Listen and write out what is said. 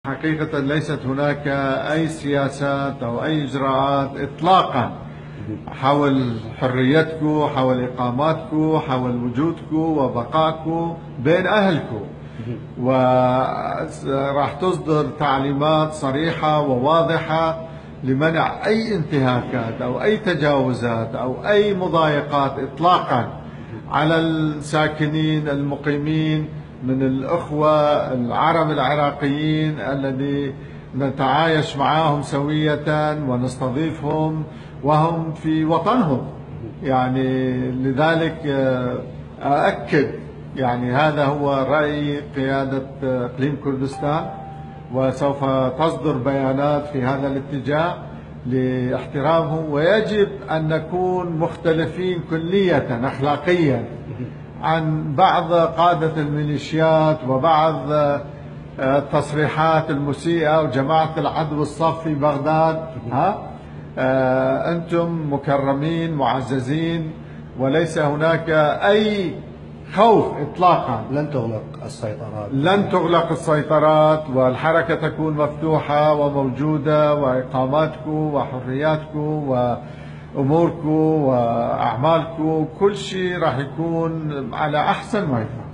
حقيقة ليست هناك أي سياسات أو أي إجراءات إطلاقا حول حريتكم، حول إقاماتكم، حول وجودكم وبقائكم بين أهلكم، وراح تصدر تعليمات صريحة وواضحة لمنع أي انتهاكات أو أي تجاوزات أو أي مضايقات إطلاقا على الساكنين المقيمين من الأخوة العرب العراقيين الذي نتعايش معهم سوية ونستضيفهم وهم في وطنهم. يعني لذلك أؤكد يعني هذا هو رأي قيادة إقليم كردستان، وسوف تصدر بيانات في هذا الاتجاه لاحترامهم. ويجب أن نكون مختلفين كلية أخلاقيا عن بعض قادة الميليشيات وبعض التصريحات المسيئة وجماعة العدو الصف في بغداد. أنتم مكرمين معززين وليس هناك أي خوف إطلاقا. لن تغلق السيطرات والحركة تكون مفتوحة وموجودة، وإقاماتكم وحرياتكم وأموركم وأعمالكم كل شيء راح يكون على أحسن ما يكون.